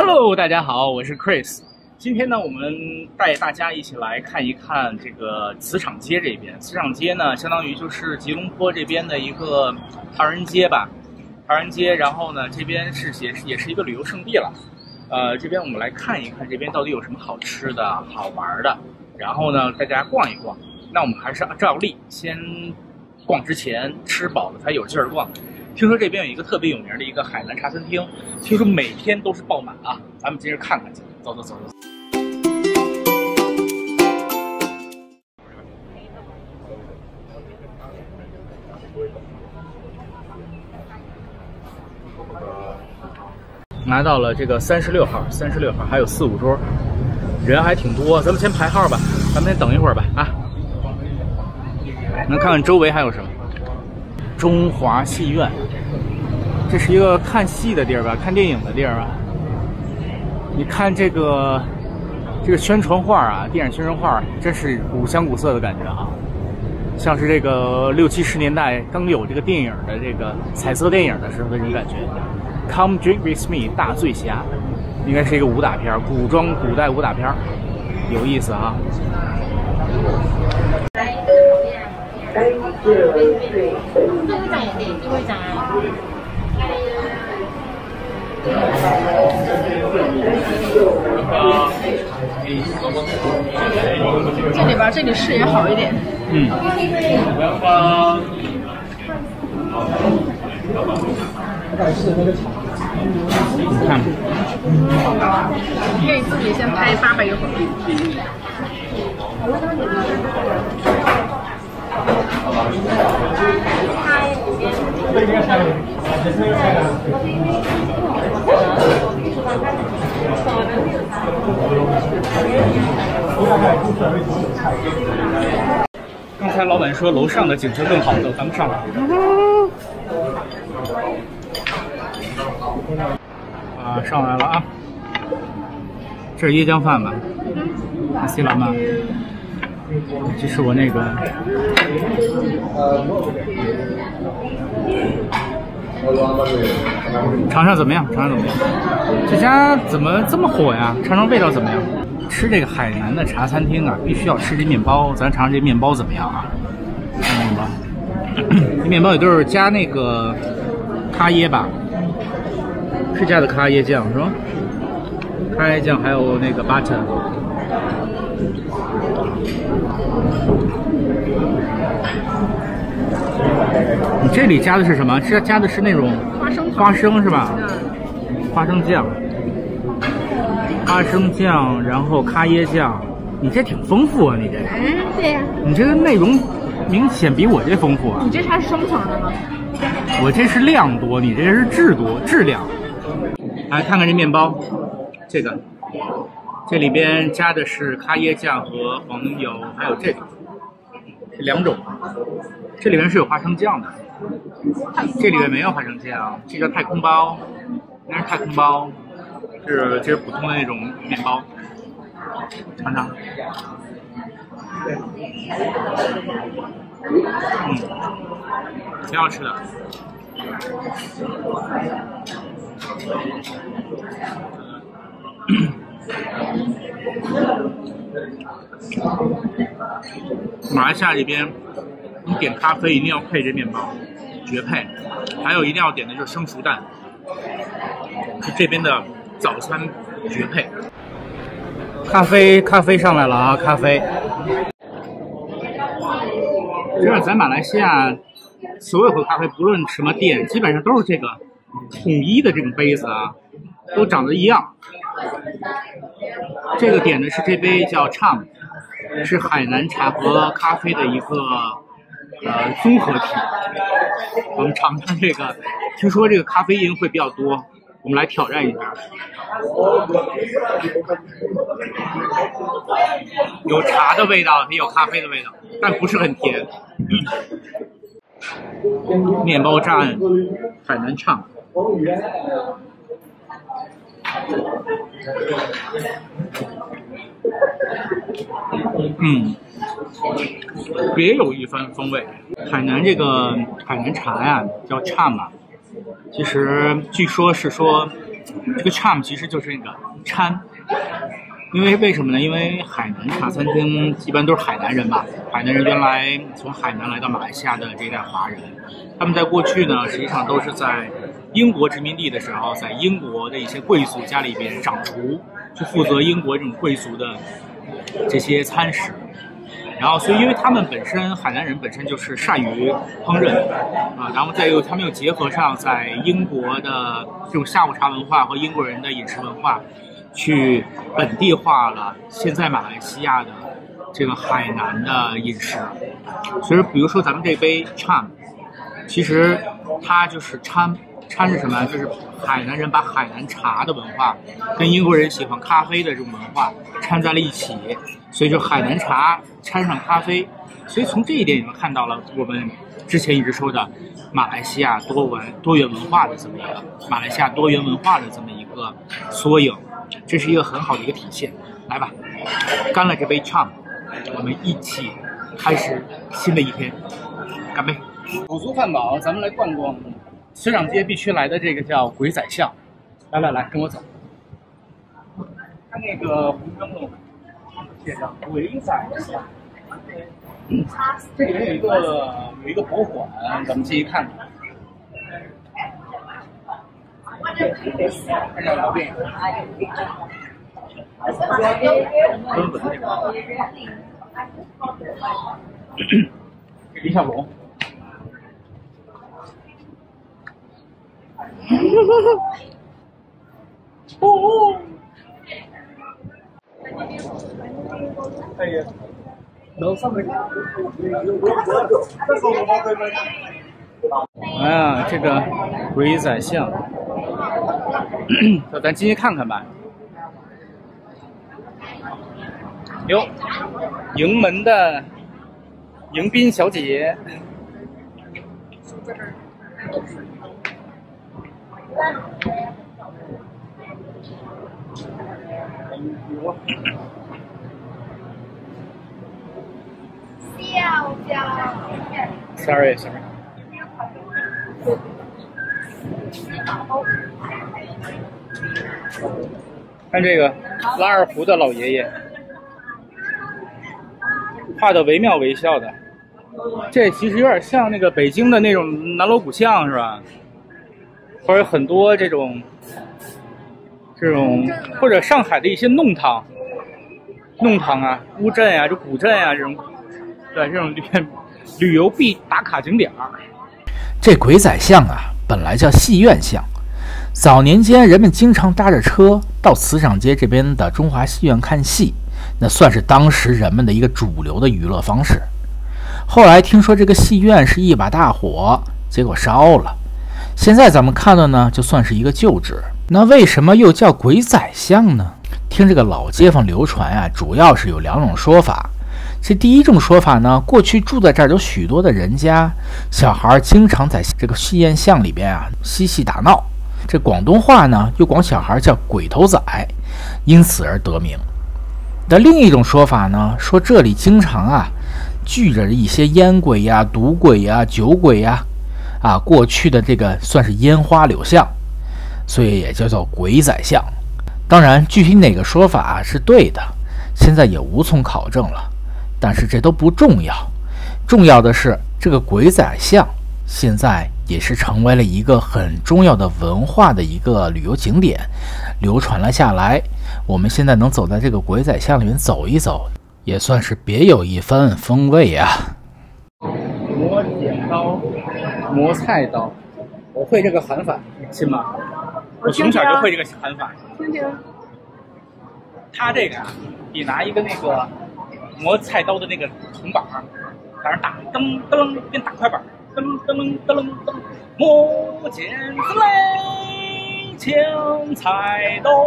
Hello， 大家好，我是 Chris。今天呢，我们带大家一起来看一看这个磁场街这边。磁场街呢，相当于就是吉隆坡这边的一个唐人街吧，唐人街。然后呢，这边也是一个旅游胜地了。这边我们来看一看这边到底有什么好吃的好玩的。然后呢，大家逛一逛。那我们还是照例先逛之前吃饱了才有劲儿逛。听说这边有一个特别有名的一个海南茶餐厅，听说每天都是爆满啊！咱们接着看看去，走。来到了这个36号还有4、5桌，人还挺多，咱们先排号吧，咱们先等一会儿吧啊！能看看周围还有什么？中华戏院，这是一个看戏的地儿吧，看电影的地儿吧。你看这个宣传画啊，电影宣传画，真是古香古色的感觉啊，像是这个60、70年代刚有这个电影的这个彩色电影的时候的这种感觉。Come Drink With Me 大醉侠，应该是一个武打片，古代武打片，有意思啊。 这里边这里视野好一点。 你看， 你可以自己先拍800个会儿。 刚才老板说楼上的景色更好，走，咱们上来。上来了啊！这是椰浆饭吧？西兰吧？这是我那个。尝尝怎么样？这家怎么这么火呀？尝尝味道怎么样？吃这个海南的茶餐厅啊，必须要吃这面包。咱尝尝这面包怎么样啊？看面包，这面包也都是加那个咖椰吧？是加的咖椰酱是吧？咖椰酱还有那个 butter。你这里加的是什么？加的是那种花生是吧？花生酱，然后咖椰酱。你这挺丰富啊，你这。 对呀。 你这个内容明显比我这丰富啊。 你这才是双层的吗？ 我这是量多，你这是质量。来看看这面包，这里边加的是咖椰酱和黄油，还有这2种。这里面是有花生酱的，这里面没有花生酱，这叫太空包，应该是太空包，这是普通的那种面包，尝尝。挺好吃的。马来西亚这边，你点咖啡一定要配这面包，绝配。还有一定要点的就是生熟蛋，是这边的早餐绝配。咖啡上来了啊，咖啡。这咱马来西亚所有喝咖啡，不论什么店，基本上都是这个统一的这种杯子啊，都长得一样。这个点的是这杯叫 Cham， 是海南茶和咖啡的一个综合体。我们尝尝这个，听说这个咖啡因会比较多，我们来挑战一下。有茶的味道，也有咖啡的味道，但不是很甜。面包炸案，海南Cham。别有一番风味。海南这个海南茶呀，叫Cham嘛，其实据说是说， 这个 charm 其实就是那个掺。因为为什么呢？因为海南茶餐厅一般都是海南人嘛，海南人原来从海南来到马来西亚的这一代华人，他们在过去呢，实际上都是在英国殖民地的时候，在英国的一些贵族家里边掌厨，去负责英国这种贵族的这些餐食。然后，所以因为他们本身海南人本身就是善于烹饪啊，然后再有他们又结合上在英国的这种下午茶文化和英国人的饮食文化。去本地化了现在马来西亚的这个海南的饮食，所以比如说咱们这杯 charm， 其实它就是掺是什么？就是海南人把海南茶的文化跟英国人喜欢咖啡的这种文化掺在了一起，所以就海南茶掺上咖啡，所以从这一点你们看到了我们之前一直说的马来西亚多元文化的这么一个缩影。这是一个很好的一个体现。来吧，干了这杯 charm， 我们一起开始新的一天。干杯！酒足饭饱，咱们来逛逛磁场街必须来的这个叫鬼仔巷。来，跟我走。看那个红灯笼，写着鬼仔巷。这里面有一个博物馆，咱们进去看看。看到毛病。根本这个李小龙。哦。哎呀。哎呀，这个鬼仔巷，咱进去看看吧。哟，迎门的迎宾小姐，Sorry。看这个拉二胡的老爷爷，画的惟妙惟肖的，这其实有点像那个北京的那种南锣鼓巷是吧？或者很多这种，或者上海的一些弄堂啊、乌镇啊、这古镇啊这种，对，这种旅游必打卡景点。 这鬼仔巷啊，本来叫戏院巷。早年间，人们经常搭着车到磁场街这边的中华戏院看戏，那算是当时人们的一个主流的娱乐方式。后来听说这个戏院是一把大火，结果烧了。现在咱们看的呢，就算是一个旧址。那为什么又叫鬼仔巷呢？听这个老街坊流传啊，主要是有两种说法。这第一种说法呢，过去住在这儿有许多的人家，小孩经常在这个戏院巷里边啊嬉戏打闹。这广东话呢，又管小孩叫鬼头仔，因此而得名。那另一种说法呢，说这里经常啊聚着一些烟鬼呀、赌鬼呀、酒鬼呀，过去的这个算是烟花柳巷，所以也叫做鬼仔巷。当然，具体哪个说法是对的，现在也无从考证了。但是这都不重要，重要的是这个鬼仔巷现在也是成为了一个很重要的文化的一个旅游景点，流传了下来。我们现在能走在这个鬼仔巷里面走一走，也算是别有一番风味啊。 磨剪刀，磨菜刀，我会这个喊法，信吗？我从小就会这个喊法。 听听。 他这个啊，比拿一个那个磨菜刀的那个铜板在那打，噔噔变打快板，噔噔噔噔，磨剪子嘞，抢菜刀。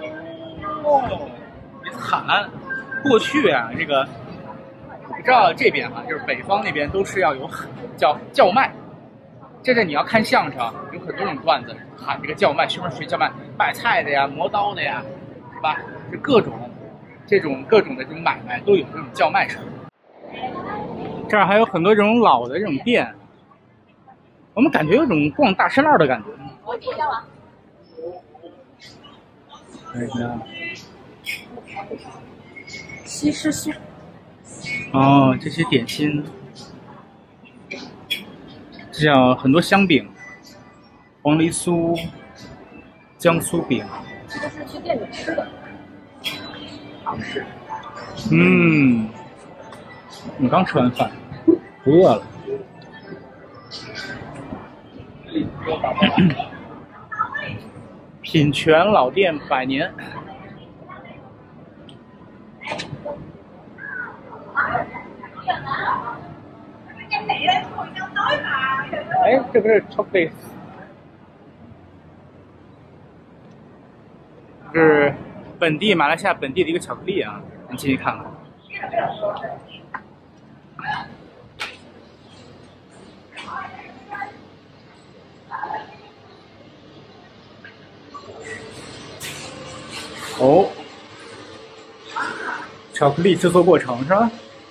喊，过去啊，这个我不知道这边就是北方那边都是要有叫卖。这你要看相声，有很多种段子喊这个叫卖，学叫卖，卖菜的呀，磨刀的呀，是吧？是各种的这种买卖都有这种叫卖声。这儿还有很多这种老的这种店，我们感觉有种逛大栅栏的感觉。 看一下。 西施酥。 哦，这些点心，这叫很多香饼，黄梨酥、江苏饼。 这都是去店里吃的。好吃。 我刚吃完饭，不饿了。品泉老店100年。哎，这不是 chocolate， 是本地马来西亚本地的一个巧克力啊，你进去看看。哦，巧克力制作过程是吧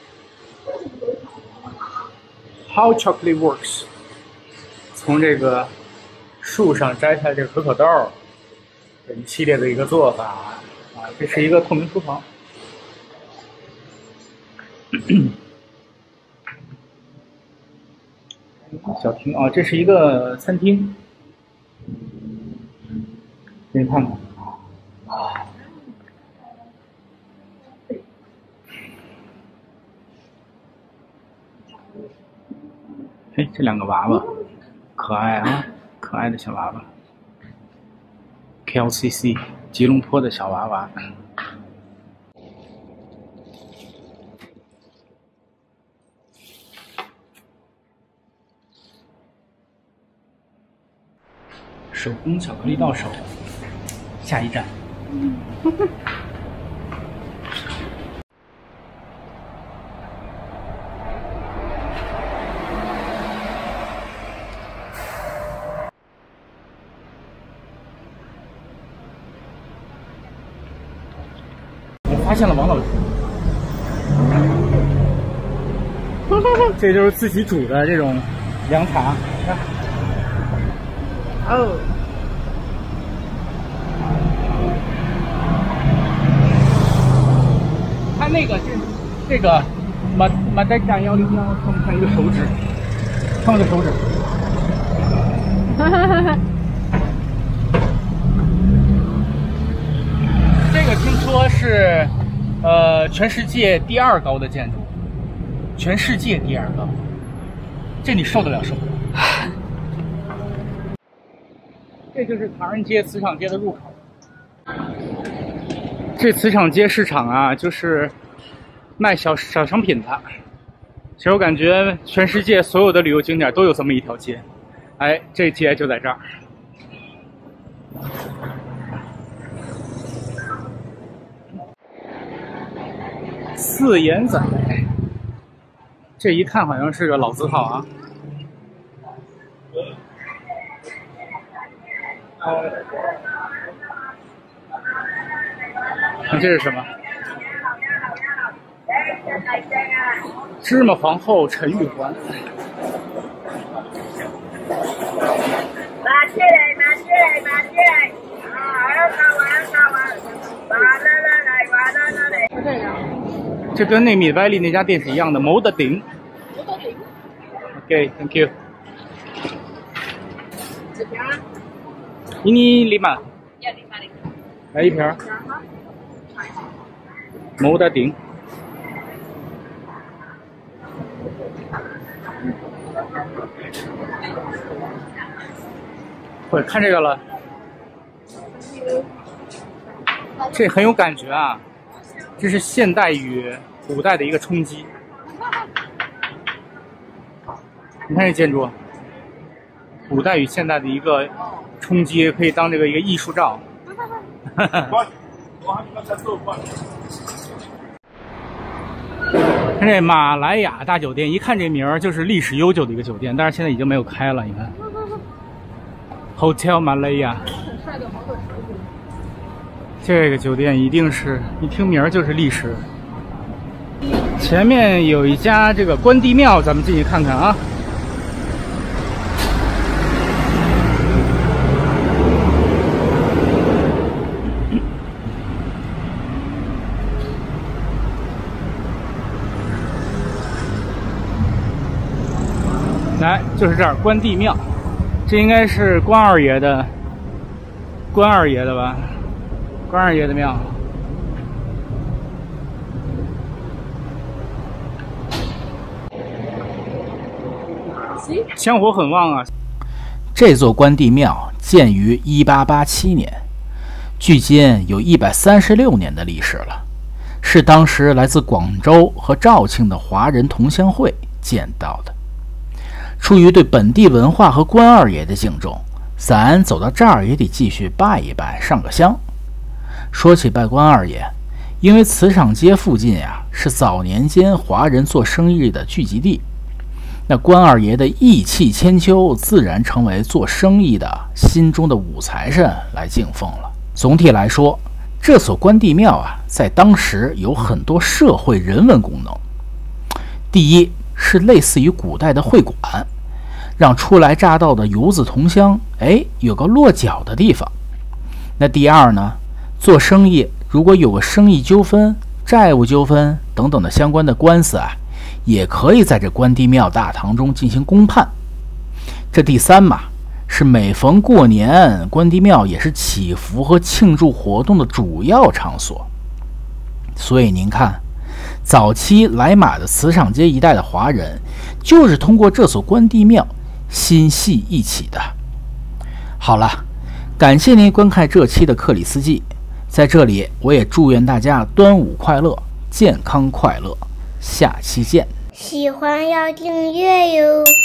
？How chocolate works？ 从这个树上摘下这个可可豆，这一系列的一个做法啊，这是一个透明厨房。小厅啊，这是一个餐厅，给你看看。哎，这两个娃娃可爱啊，可爱的小娃娃。KLCC 吉隆坡的小娃娃。手工巧克力到手，下一站。发现了王老师，这就是自己煮的这种凉茶。哦，他那个这个马代炸101看不看一个手指？看我的手指。这个听说是全世界第2高的建筑，全世界第2高，这你受得了受不了？这就是唐人街磁场街的入口。这磁场街市场啊，就是卖小商品的。其实我感觉全世界所有的旅游景点都有这么一条街，哎，这街就在这儿。四眼仔，这一看好像是个老字号啊。看这是什么？芝麻皇后陈玉环。 拿起来，拿起来，拿起来！啊，要看完，要看完！来， 是这样。 这跟那米歪利那家店是一样的，谋得顶。 谋得顶。 OK，Thank you。 几瓶啊 ？Ini 5。 要5瓶。 来一瓶。谋得顶。我看这个了，这很有感觉啊！这是现代与古代的一个冲击。你看这建筑，古代与现代的一个冲击，可以当这个一个艺术照。看这马来亚大酒店，一看这名儿就是历史悠久的一个酒店，但是现在已经没有开了。你看 ，Hotel Malaya， 很帅的模特师傅。 这个酒店一定是一听名儿就是历史。前面有一家这个关帝庙，咱们进去看看啊。 来，就是这儿关帝庙，这应该是关二爷的吧？关二爷的庙。香火很旺啊！ 这座关帝庙建于1887年，距今有136年的历史了，是当时来自广州和肇庆的华人同乡会建造的。出于对本地文化和关二爷的敬重，咱走到这儿也得继续拜一拜，上个香。说起拜关二爷，因为磁场街附近是早年间华人做生意的聚集地，那关二爷的义气千秋，自然成为做生意的心中的武财神来敬奉了。总体来说，这所关帝庙在当时有很多社会人文功能。第一是类似于古代的会馆，让初来乍到的游子同乡有个落脚的地方。那第二呢，做生意如果有个生意纠纷、债务纠纷等等的相关的官司也可以在这关帝庙大堂中进行公判。这第三嘛，是每逢过年，关帝庙也是祈福和庆祝活动的主要场所。所以您看，早期来马的磁场街一带的华人，就是通过这所关帝庙心系一起的。好了，感谢您观看这期的克里斯记，在这里我也祝愿大家端午快乐，健康快乐，下期见。 喜欢要订阅哟。